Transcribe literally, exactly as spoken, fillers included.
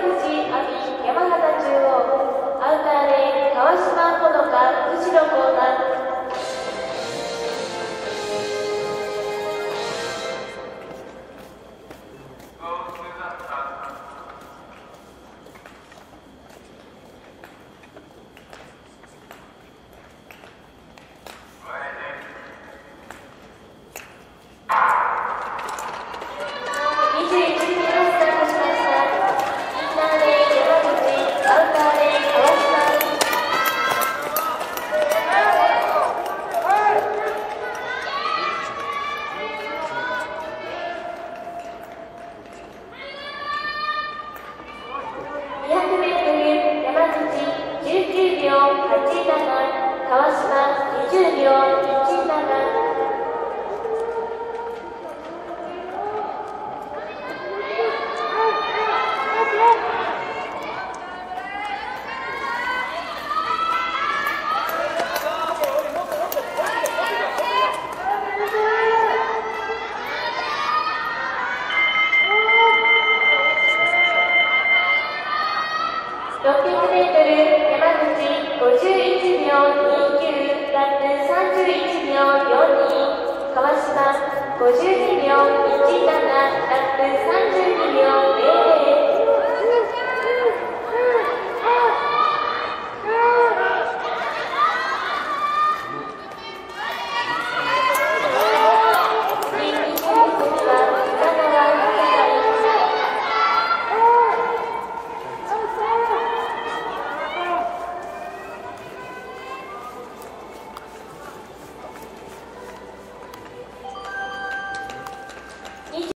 口阿見山形中央アウターレーン川島ほのか藤野幸太。川島にじゅうびょういちなな。ろっぴゃくメートル山口ごじゅういちびょうにきゅう、ラップさんじゅういちびょうよんに、川島ごじゅうにびょういちなな。